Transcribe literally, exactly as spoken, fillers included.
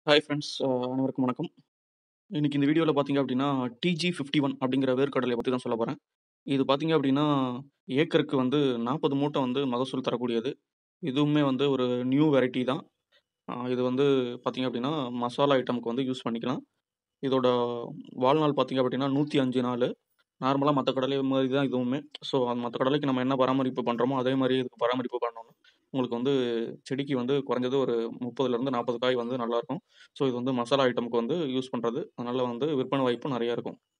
Hi friends, அ அனைவருக்கும் வணக்கம். இன்னைக்கு இந்த வீடியோல பார்த்தீங்க அப்படின்னா, டிஜி ஃபிஃப்டி ஒன் அப்படிங்கிற வேர்க்கடலைய பத்தி தான் சொல்லப் போறேன். இது பார்த்தீங்க அப்படின்னா, ஏக்கருக்கு வந்து நாற்பது மூட்டை வந்து மகசூல் தரக்கூடியது. இதுவுமே வந்து ஒரு நியூ வெரைட்டி தான். அ இது வந்து பார்த்தீங்க அப்படின்னா, மசாலா ஐட்டம்க்கு வந்து யூஸ் பண்ணிக்கலாம். இதோட வாழ்நாள் பார்த்தீங்க அப்படின்னா நூற்றி ஐந்து நாளு. நார்மலா மத்த கடலை மாரி தான் இதுவுமே. ஸோ, மத்த கடலைக்கு நம்ம என்ன பராமரிப்பு பண்றோமோ, அதே மாரி இதுக்கு பராமரிப்பு பண்ணோம்னா, உங்களுக்கு வந்து செடிக்கு வந்து குறைஞ்சது ஒரு முப்பதிலிருந்து நாற்பது காய் வந்து நல்லாருக்கும். ஸோ, இது வந்து மசாலா ஐட்டம்க்கு வந்து யூஸ் பண்றது. அதனால வந்து விற்பனை வாய்ப்பு நெறைய இருக்கும்.